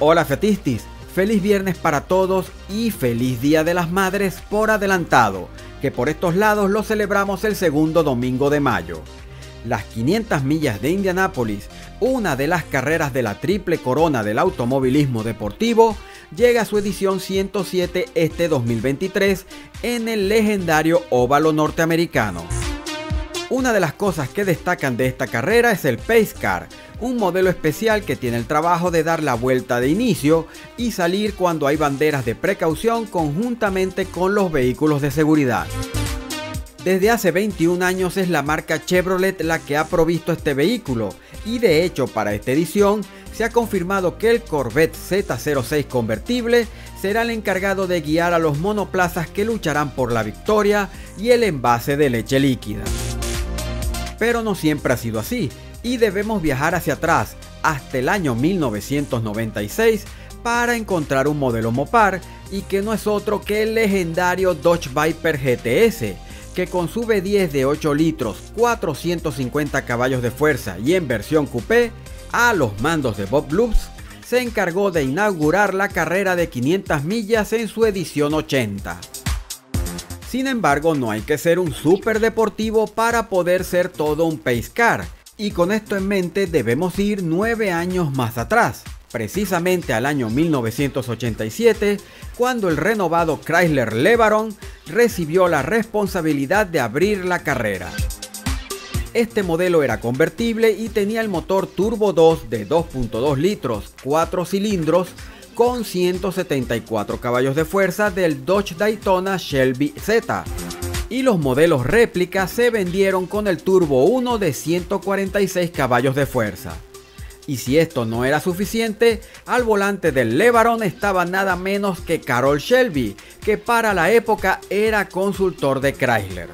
Hola Fiatistis, feliz viernes para todos y feliz Día de las Madres por adelantado, que por estos lados lo celebramos el segundo domingo de mayo. Las 500 millas de Indianápolis, una de las carreras de la triple corona del automovilismo deportivo, llega a su edición 107 este 2023 en el legendario óvalo norteamericano. Una de las cosas que destacan de esta carrera es el Pace Car, un modelo especial que tiene el trabajo de dar la vuelta de inicio y salir cuando hay banderas de precaución conjuntamente con los vehículos de seguridad. Desde hace 21 años es la marca Chevrolet la que ha provisto este vehículo y de hecho para esta edición se ha confirmado que el Corvette Z06 convertible será el encargado de guiar a los monoplazas que lucharán por la victoria y el envase de leche líquida. Pero no siempre ha sido así y debemos viajar hacia atrás hasta el año 1996 para encontrar un modelo Mopar y que no es otro que el legendario Dodge Viper GTS, que con su V10 de 8 litros, 450 caballos de fuerza y en versión coupé, a los mandos de Bob Loops, se encargó de inaugurar la carrera de 500 millas en su edición 80. Sin embargo, no hay que ser un super deportivo para poder ser todo un Pace Car, y con esto en mente debemos ir 9 años más atrás, precisamente al año 1987, cuando el renovado Chrysler LeBaron recibió la responsabilidad de abrir la carrera. Este modelo era convertible y tenía el motor Turbo 2 de 2.2 litros, 4 cilindros, con 174 caballos de fuerza del Dodge Daytona Shelby Z. Y los modelos réplica se vendieron con el Turbo 1 de 146 caballos de fuerza. Y si esto no era suficiente, al volante del LeBaron estaba nada menos que Carroll Shelby, que para la época era consultor de Chrysler.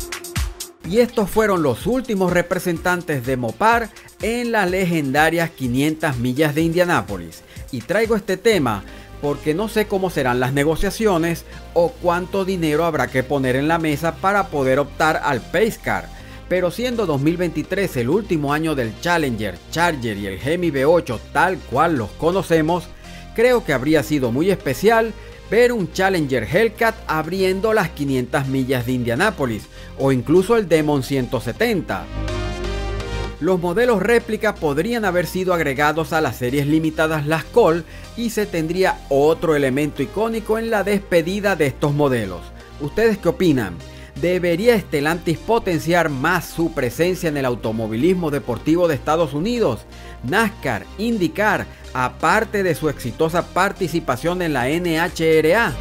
Y estos fueron los últimos representantes de Mopar en las legendarias 500 millas de Indianápolis. Y traigo este tema porque no sé cómo serán las negociaciones o cuánto dinero habrá que poner en la mesa para poder optar al Pace Car. Pero siendo 2023 el último año del Challenger, Charger y el Hemi V8 tal cual los conocemos, creo que habría sido muy especial ver un Challenger Hellcat abriendo las 500 millas de Indianápolis o incluso el Demon 170. Los modelos réplica podrían haber sido agregados a las series limitadas Las Col y se tendría otro elemento icónico en la despedida de estos modelos. ¿Ustedes qué opinan? ¿Debería Stellantis potenciar más su presencia en el automovilismo deportivo de Estados Unidos? NASCAR, IndyCar, aparte de su exitosa participación en la NHRA.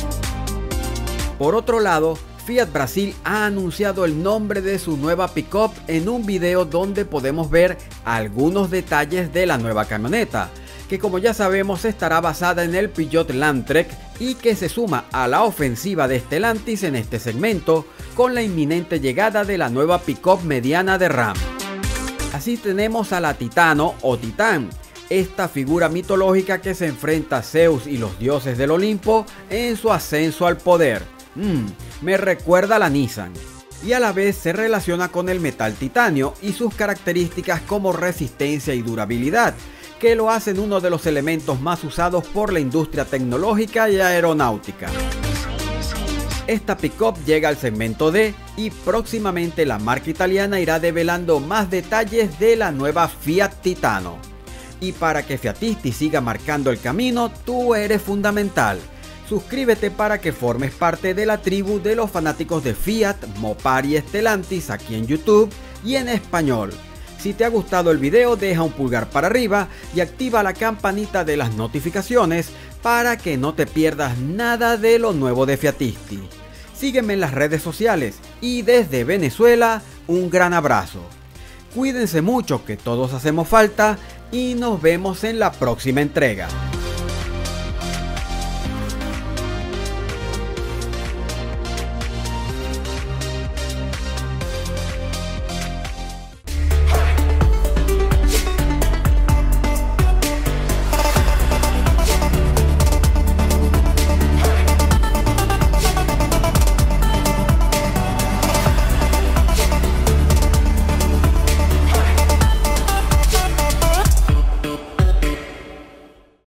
Por otro lado, Fiat Brasil ha anunciado el nombre de su nueva pick-up en un video donde podemos ver algunos detalles de la nueva camioneta, que como ya sabemos estará basada en el Peugeot Landtrek y que se suma a la ofensiva de Stellantis en este segmento con la inminente llegada de la nueva pick-up mediana de Ram. Así tenemos a la Titano o Titán, esta figura mitológica que se enfrenta a Zeus y los dioses del Olimpo en su ascenso al poder. Me recuerda a la Nissan. Y a la vez se relaciona con el metal titanio y sus características como resistencia y durabilidad, que lo hacen uno de los elementos más usados por la industria tecnológica y aeronáutica. Esta pick-up llega al segmento D y próximamente la marca italiana irá develando más detalles de la nueva Fiat Titano. Y para que Fiatisti siga marcando el camino, tú eres fundamental. Suscríbete para que formes parte de la tribu de los fanáticos de Fiat, Mopar y Stellantis aquí en YouTube y en español. Si te ha gustado el video, deja un pulgar para arriba y activa la campanita de las notificaciones para que no te pierdas nada de lo nuevo de Fiatisti. Sígueme en las redes sociales y desde Venezuela un gran abrazo. Cuídense mucho que todos hacemos falta y nos vemos en la próxima entrega.